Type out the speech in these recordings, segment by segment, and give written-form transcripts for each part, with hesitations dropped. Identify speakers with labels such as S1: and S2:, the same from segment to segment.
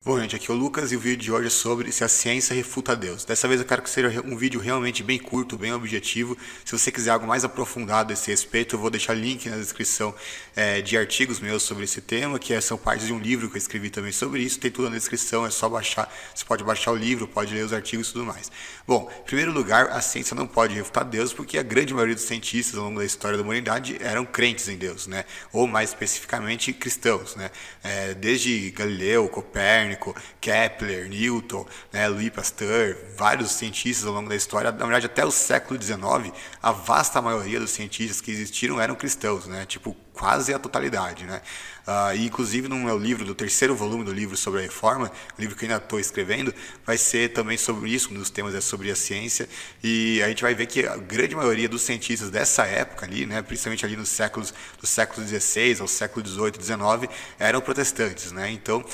S1: Bom, gente, aqui é o Lucas e o vídeo de hoje é sobre se a ciência refuta Deus. Dessa vez eu quero que seja um vídeo realmente bem curto, bem objetivo. Se você quiser algo mais aprofundado a esse respeito, eu vou deixar link na descrição de artigos meus sobre esse tema, são partes de um livro que eu escrevi também sobre isso. Tem tudo na descrição, é só baixar. Você pode baixar o livro, pode ler os artigos e tudo mais. Bom, em primeiro lugar, a ciência não pode refutar Deus porque a grande maioria dos cientistas ao longo da história da humanidade eram crentes em Deus, né? Ou mais especificamente cristãos, né? Desde Galileu, Copérnico, Kepler, Newton, né, Louis Pasteur, vários cientistas ao longo da história, na verdade até o século XIX, a vasta maioria dos cientistas que existiram eram cristãos, né, tipo quase a totalidade, né? E inclusive no meu livro, do terceiro volume do livro sobre a reforma, o livro que eu ainda estou escrevendo, vai ser também sobre isso, um dos temas é sobre a ciência, e a gente vai ver que a grande maioria dos cientistas dessa época ali, né, principalmente ali do século XVI ao século XVIII, XIX, eram protestantes, né? Então,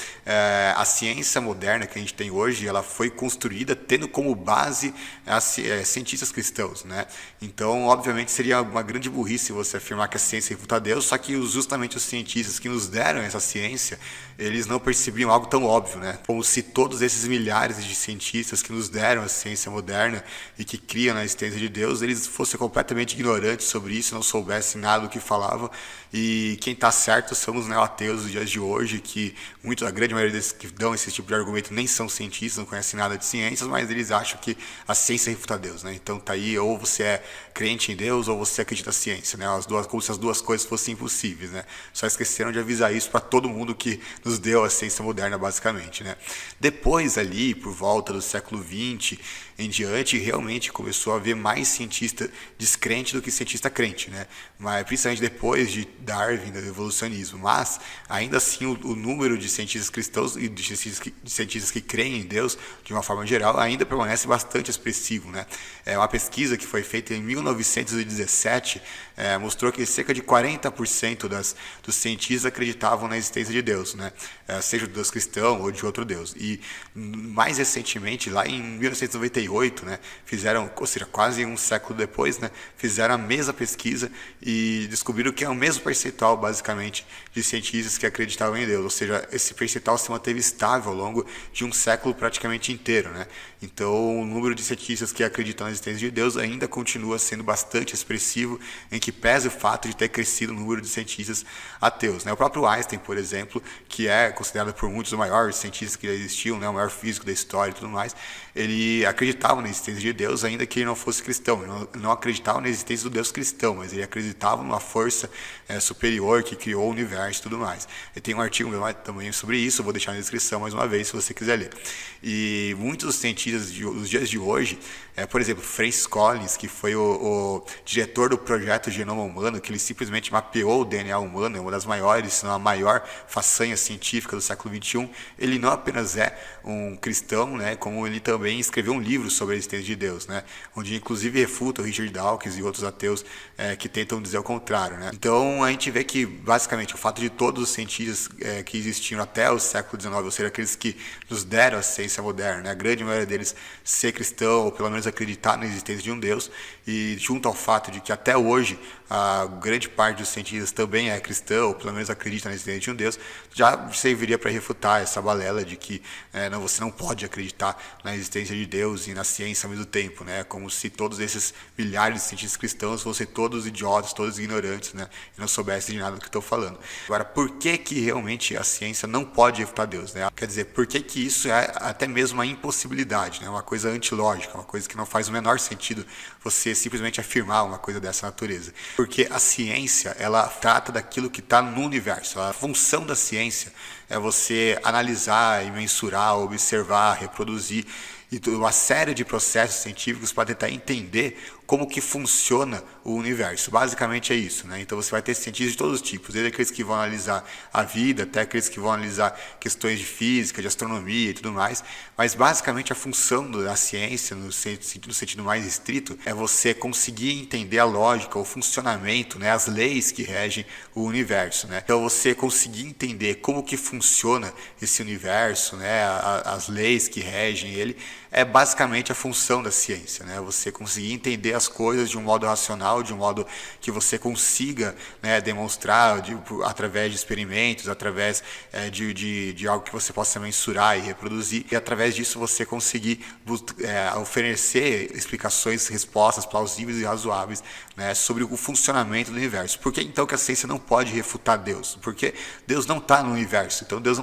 S1: a ciência moderna que a gente tem hoje, ela foi construída tendo como base cientistas cristãos, né? Então, obviamente, seria uma grande burrice você afirmar que a ciência refuta Deus, só que justamente os cientistas que nos deram essa ciência, eles não percebiam algo tão óbvio, né? Como se todos esses milhares de cientistas que nos deram a ciência moderna e que criam na existência de Deus, eles fossem completamente ignorantes sobre isso, não soubessem nada do que falavam. E quem está certo são os neo-ateus dos dias de hoje, que a grande maioria desses que dão esse tipo de argumento nem são cientistas, não conhecem nada de ciências, mas eles acham que a ciência refuta Deus, né? Então tá aí, ou você é crente em Deus, ou você acredita na ciência, né? Como se as duas coisas fossem impossíveis, né? Só esqueceram de avisar isso para todo mundo que nos deu a ciência moderna, basicamente, né? Depois ali, por volta do século XX em diante, realmente começou a haver mais cientista descrente do que cientista crente, né? Mas principalmente depois de Darwin, do evolucionismo. Mas ainda assim o número de cientistas cristãos e de cientistas que creem em Deus, de uma forma geral, ainda permanece bastante expressivo, né? Uma pesquisa que foi feita em 1917 mostrou que cerca de 40% dos cientistas acreditavam na existência de Deus, né? Seja do Deus cristão ou de outro Deus. E mais recentemente, lá em 1998, né, fizeram, ou seja, quase um século depois, né, fizeram a mesma pesquisa e descobriram que é o mesmo percentual, basicamente, de cientistas que acreditavam em Deus. Ou seja, esse percentual se manteve estável ao longo de um século praticamente inteiro, né? Então, o número de cientistas que acreditam na existência de Deus ainda continua sendo bastante expressivo, em que pese o fato de ter crescido o número de cientistas ateus, né? O próprio Einstein, por exemplo, que é considerado por muitos o maior cientista que já existiu, né, o maior físico da história e tudo mais, ele acreditava na existência de Deus, ainda que ele não fosse cristão. Ele não acreditava na existência do Deus cristão, mas ele acreditava numa força superior que criou o universo e tudo mais. Ele tem um artigo meu também sobre isso, eu vou deixar na descrição mais uma vez, se você quiser ler. E muitos cientistas dos dias de hoje, por exemplo, Francis Collins, que foi o diretor do projeto Genoma Humano, que ele simplesmente mapeou o DNA humano, é uma das maiores, se não a maior façanha científica do século XXI, ele não apenas é um cristão, né, como ele também escreveu um livro sobre a existência de Deus, né, onde inclusive refuta o Richard Dawkins e outros ateus que tentam dizer o contrário, né. Então a gente vê que basicamente o fato de todos os cientistas que existiram até o século XIX, ou seja, aqueles que nos deram a ciência moderna, né, a grande maioria deles ser cristão ou pelo menos acreditar na existência de um Deus, e junto ao fato de que até hoje a grande parte dos cientistas também é cristã, ou pelo menos acredita na existência de um Deus, já serviria para refutar essa balela de que você não pode acreditar na existência de Deus e na ciência ao mesmo tempo, né? Como se todos esses milhares de cientistas cristãos fossem todos idiotas, todos ignorantes, né? E não soubessem de nada do que estou falando. Agora, por que realmente a ciência não pode refutar Deus, né? Quer dizer, por que isso é até mesmo uma impossibilidade, né? Uma coisa antilógica, uma coisa que não faz o menor sentido você simplesmente afirmar uma coisa dessa natureza. Porque a ciência, ela trata daquilo que está no universo. A função da ciência é você analisar e mensurar, observar, reproduzir e uma série de processos científicos para tentar entender como que funciona o universo. Basicamente é isso, né? Então você vai ter cientistas de todos os tipos, desde aqueles que vão analisar a vida, até aqueles que vão analisar questões de física, de astronomia e tudo mais, mas basicamente a função da ciência, no sentido mais estrito, é você conseguir entender a lógica, o funcionamento, né, as leis que regem o universo, né? Então você conseguir entender como que funciona esse universo, né, as leis que regem ele, é basicamente a função da ciência, né? Você conseguir entender as coisas de um modo racional, de um modo que você consiga, né, demonstrar através de experimentos, através de algo que você possa mensurar e reproduzir, e através disso você conseguir oferecer explicações, respostas plausíveis e razoáveis, né, sobre o funcionamento do universo. Por que então que a ciência não pode refutar Deus? Porque Deus não está no universo, então Deus não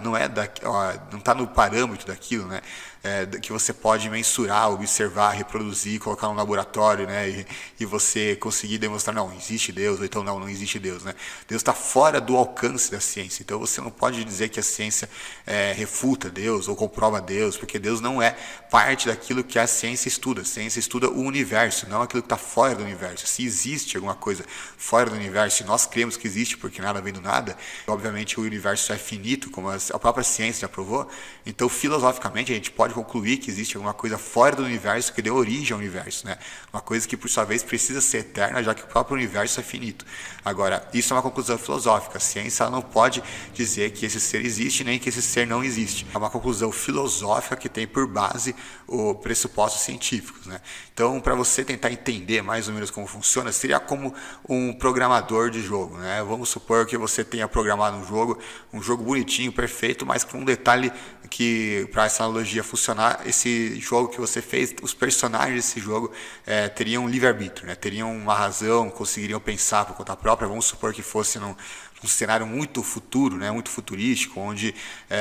S1: está no parâmetro daquilo, né, que você pode mensurar, observar, reproduzir, colocar no laboratório, né, e você conseguir demonstrar, não, existe Deus, ou então não existe Deus, né? Deus está fora do alcance da ciência, então você não pode dizer que a ciência refuta Deus ou comprova Deus, porque Deus não é parte daquilo que a ciência estuda. A ciência estuda o universo, não aquilo que está fora do universo. Se existe alguma coisa fora do universo, e nós cremos que existe porque nada vem do nada, obviamente o universo é finito, como a própria ciência já provou, então filosoficamente a gente pode concluir que existe alguma coisa fora do universo que deu origem ao universo, né? Uma coisa que por sua vez precisa ser eterna, já que o próprio universo é finito. Agora, isso é uma conclusão filosófica. A ciência ela não pode dizer que esse ser existe nem que esse ser não existe. É uma conclusão filosófica que tem por base os pressupostos científicos, né? Então, para você tentar entender mais ou menos como funciona, seria como um programador de jogo, né? Vamos supor que você tenha programado um jogo bonitinho, perfeito, mas com um detalhe que, para essa analogia funcionar, esse jogo que você fez, os personagens desse jogo teriam livre-arbítrio, né? Teriam uma razão, conseguiriam pensar por conta própria. Vamos supor que fosse um cenário muito futuro, né, muito futurístico, onde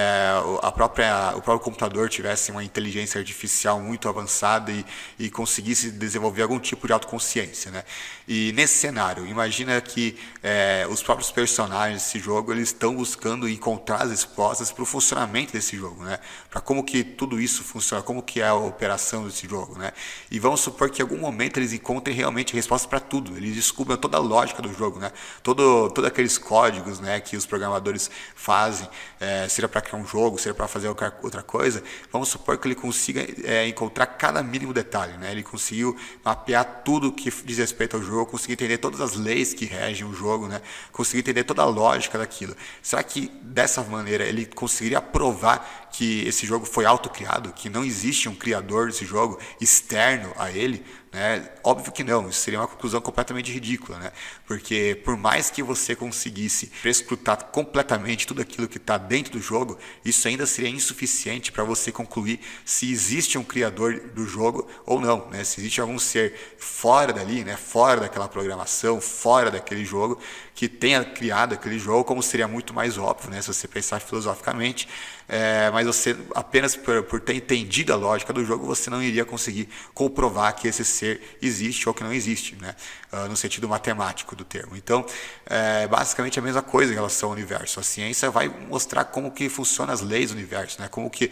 S1: o próprio computador tivesse uma inteligência artificial muito avançada e conseguisse desenvolver algum tipo de autoconsciência, né? E nesse cenário, imagina que os próprios personagens desse jogo eles estão buscando encontrar as respostas para o funcionamento desse jogo, né? Para como que tudo isso funciona, como que é a operação desse jogo, né? E vamos supor que em algum momento eles encontrem realmente respostas para tudo, eles descubram toda a lógica do jogo, né? Todos aqueles códigos, né, que os programadores fazem, seja para criar um jogo, seja para fazer outra coisa. Vamos supor que ele consiga encontrar cada mínimo detalhe, né? Ele conseguiu mapear tudo que diz respeito ao jogo, conseguir entender todas as leis que regem o jogo, né? Conseguir entender toda a lógica daquilo. Será que dessa maneira ele conseguiria provar que esse jogo foi autocriado, que não existe um criador desse jogo externo a ele? Né? Óbvio que não, isso seria uma conclusão completamente ridícula, né? Porque por mais que você conseguisse prescrutar completamente tudo aquilo que está dentro do jogo, isso ainda seria insuficiente para você concluir se existe um criador do jogo ou não, né? Se existe algum ser fora dali, né? Fora daquela programação, fora daquele jogo, que tenha criado aquele jogo, como seria muito mais óbvio, né? Se você pensar filosoficamente, mas você apenas por ter entendido a lógica do jogo, você não iria conseguir comprovar que esse ser existe ou que não existe, né? No sentido matemático do termo. Então, basicamente a mesma coisa em relação ao universo. A ciência vai mostrar como que funcionam as leis do universo, né?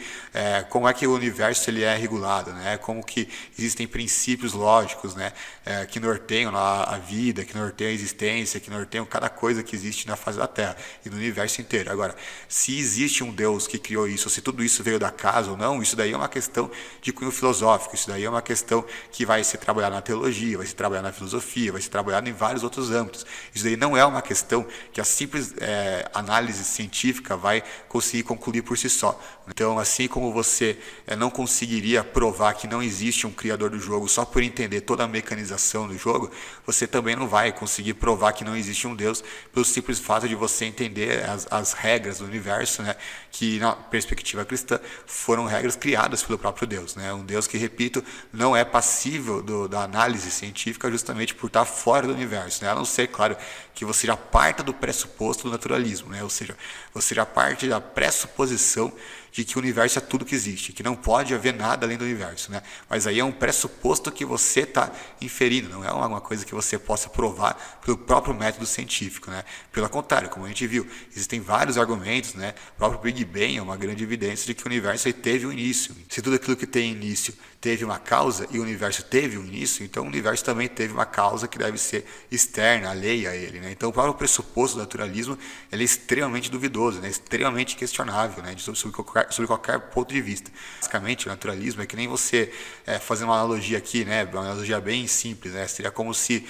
S1: Como é que o universo ele é regulado, né? Como que existem princípios lógicos, né? Que norteiam a vida, que norteiam a existência, que norteiam cada coisa que existe na face da Terra e no universo inteiro. Agora, se existe um Deus que criou isso, ou se tudo isso veio da casa ou não, isso daí é uma questão de cunho filosófico, isso daí é uma questão que vai ser trabalhada na teologia, vai ser trabalhada na filosofia, vai ser trabalhada em vários outros âmbitos. Isso daí não é uma questão que a simples análise científica vai conseguir concluir por si só. Então, assim como você não conseguiria provar que não existe um criador do jogo só por entender toda a mecanização do jogo, você também não vai conseguir provar que não existe um Deus pelo simples fato de você entender as regras do universo, né? Que na perspectiva cristã foram regras criadas pelo próprio Deus, né? Um Deus que, repito, não é passível da análise científica justamente por estar fora do universo, né? A não ser, claro, que você já parta do pressuposto do naturalismo, né? Ou seja, você já parte da pressuposição de que o universo é tudo que existe, que não pode haver nada além do universo, né? Mas aí é um pressuposto que você está inferindo, não é uma coisa que você possa provar pelo próprio método científico, né? Pelo contrário, como a gente viu, existem vários argumentos, né? O próprio Big Bang é uma grande evidência de que o universo aí teve um início. Se tudo aquilo que tem início teve uma causa e o universo teve um início, então o universo também teve uma causa que deve ser externa, alheia a ele, né? Então o próprio pressuposto do naturalismo ele é extremamente duvidoso, né? Extremamente questionável, né? Sobre qualquer ponto de vista. Basicamente, o naturalismo é que nem você fazer uma analogia aqui, né? Uma analogia bem simples, né? Seria como se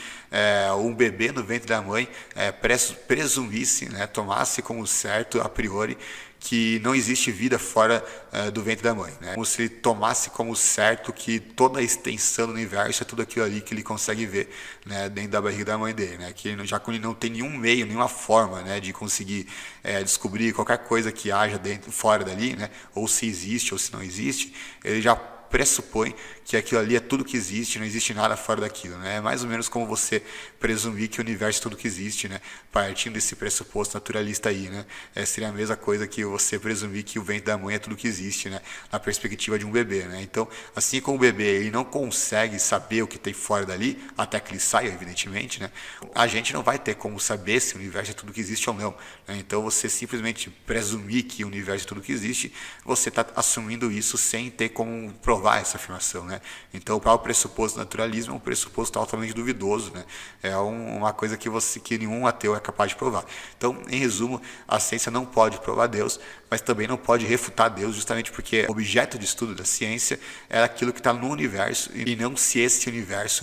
S1: um bebê no ventre da mãe presumisse, né? Tomasse como certo a priori que não existe vida fora do ventre da mãe, né? Como se ele tomasse como certo que toda a extensão do universo é tudo aquilo ali que ele consegue ver, né, dentro da barriga da mãe dele, né? Que ele, já que ele não tem nenhum meio, nenhuma forma, né, de conseguir descobrir qualquer coisa que haja dentro, fora dali, né, ou se existe ou se não existe, ele já pressupõe que aquilo ali é tudo que existe, não existe nada fora daquilo, né? É mais ou menos como você presumir que o universo é tudo que existe, né? Partindo desse pressuposto naturalista aí, né? Seria a mesma coisa que você presumir que o ventre da mãe é tudo que existe, né? Na perspectiva de um bebê, né? Então, assim como o bebê ele não consegue saber o que tem fora dali, até que ele saia, evidentemente, né? A gente não vai ter como saber se o universo é tudo que existe ou não, né? Então, você simplesmente presumir que o universo é tudo que existe, você está assumindo isso sem ter como provar essa afirmação, né? Então, o próprio pressuposto do naturalismo é um pressuposto altamente duvidoso, né? É uma coisa que nenhum ateu é capaz de provar. Então, em resumo, a ciência não pode provar Deus, mas também não pode refutar Deus, justamente porque o objeto de estudo da ciência é aquilo que está no universo e não se esse universo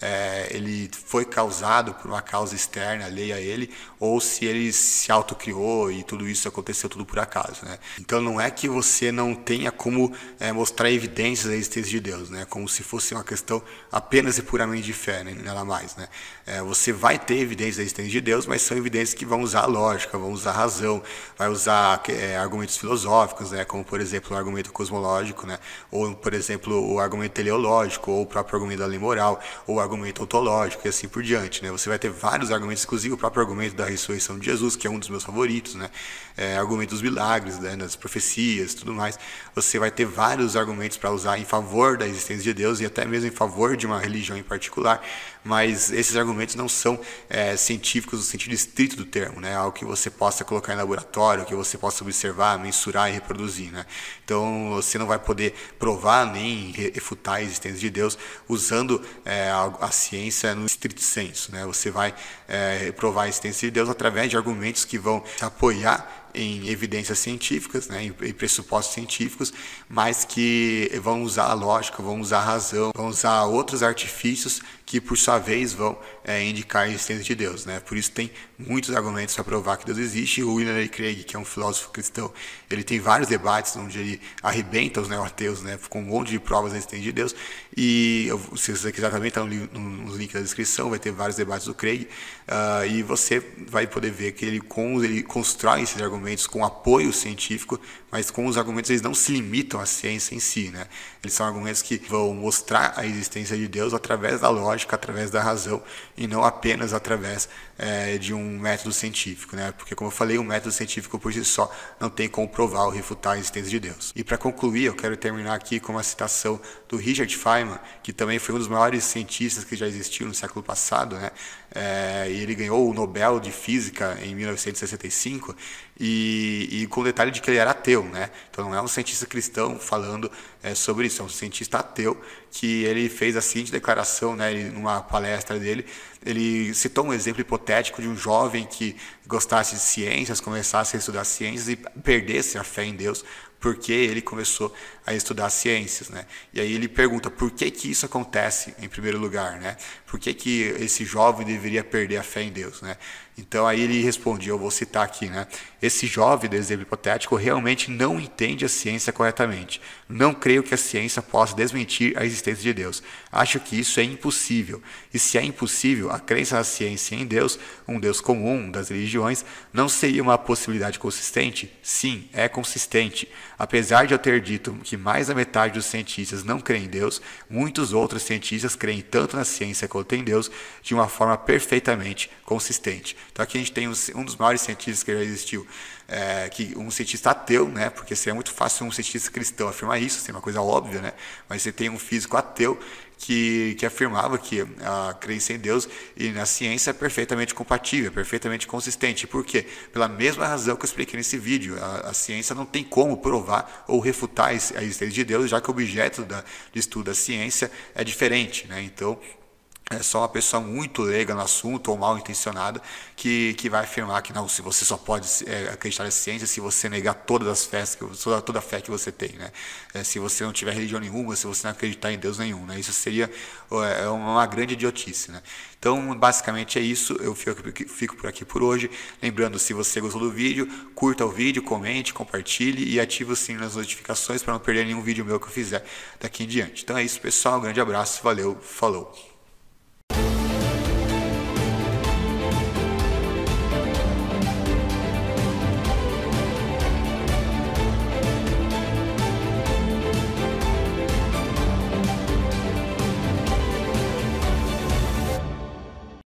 S1: ele foi causado por uma causa externa, alheia a ele, ou se ele se autocriou e tudo isso aconteceu tudo por acaso, né? Então não é que você não tenha como mostrar evidências da existência de Deus, né? Como se fosse uma questão apenas e puramente de fé, né? Nada mais, né? Você vai ter evidências da existência de Deus, mas são evidências que vão usar a lógica, vão usar a razão, vai usar argumentos filosóficos, né? Como por exemplo o argumento cosmológico, né? Ou por exemplo o argumento teleológico, ou o próprio argumento da lei moral, ou o argumento ontológico e assim por diante, né? Você vai ter vários argumentos, inclusive o próprio argumento da ressurreição de Jesus, que é um dos meus favoritos, né? Argumento dos milagres, né? Das profecias, tudo mais. Você vai ter vários argumentos para usar em favor da existência de Deus e até mesmo em favor de uma religião em particular, mas esses argumentos não são científicos no sentido estrito do termo, né? Algo que você possa colocar em laboratório, que você possa observar, mensurar e reproduzir, né? Então você não vai poder provar nem refutar a existência de Deus usando a ciência no estrito senso, né? Você vai provar a existência de Deus através de argumentos que vão se apoiar em evidências científicas, né, em pressupostos científicos, mas que vão usar a lógica, vão usar a razão, vão usar outros artifícios que, por sua vez, vão indicar a existência de Deus, né? Por isso tem muitos argumentos para provar que Deus existe. O William Lane Craig, que é um filósofo cristão, ele tem vários debates onde ele arrebenta os neo-ateus, né, com um monte de provas da existência de Deus. E se você quiser também, está no link da descrição, vai ter vários debates do Craig, e você vai poder ver que ele constrói esses argumentos com apoio científico, mas com os argumentos eles não se limitam à ciência em si, né? Eles são argumentos que vão mostrar a existência de Deus através da lógica, através da razão, e não apenas através de um método científico, né? Porque, como eu falei, o método científico por si só não tem como provar ou refutar a existência de Deus. E para concluir, eu quero terminar aqui com uma citação do Richard Feynman, que também foi um dos maiores cientistas que já existiu no século passado, né? E ele ganhou o Nobel de Física em 1965, e com o detalhe de que ele era ateu, né? Então não é um cientista cristão falando sobre isso, é um cientista ateu que ele fez a seguinte declaração, né? Numa palestra dele, ele citou um exemplo hipotético de um jovem que gostasse de ciências, começasse a estudar ciências e perdesse a fé em Deus, porque ele começou a estudar ciências, né? E aí ele pergunta por que isso acontece em primeiro lugar, né? Por que esse jovem deveria perder a fé em Deus, né? Então aí ele responde, eu vou citar aqui, né? Esse jovem do exemplo hipotético realmente não entende a ciência corretamente. Não creio que a ciência possa desmentir a existência de Deus. Acho que isso é impossível. E se é impossível, a crença na ciência e em Deus, um Deus comum das religiões, não seria uma possibilidade consistente? Sim, é consistente. Apesar de eu ter dito que mais da metade dos cientistas não creem em Deus, muitos outros cientistas creem tanto na ciência quanto em Deus de uma forma perfeitamente consistente. Então aqui a gente tem um dos maiores cientistas que já existiu, um cientista ateu, né? Porque seria muito fácil um cientista cristão afirmar isso, seria uma coisa óbvia, né? Mas você tem um físico ateu que afirmava que a crença em Deus e na ciência é perfeitamente compatível, é perfeitamente consistente. Por quê? Pela mesma razão que eu expliquei nesse vídeo. A ciência não tem como provar ou refutar a existência de Deus, já que o objeto de estudo da ciência é diferente, né? Então, é só uma pessoa muito leiga no assunto ou mal intencionada que vai afirmar que não, se você só pode acreditar na ciência se você negar todas as fés, toda a fé que você tem, né? Se você não tiver religião nenhuma, se você não acreditar em Deus nenhum, né? Isso seria uma grande idiotice, né? Então, basicamente é isso. Eu fico por aqui por hoje. Lembrando, se você gostou do vídeo, curta o vídeo, comente, compartilhe e ative o sininho nas notificações para não perder nenhum vídeo meu que eu fizer daqui em diante. Então é isso, pessoal. Um grande abraço. Valeu. Falou.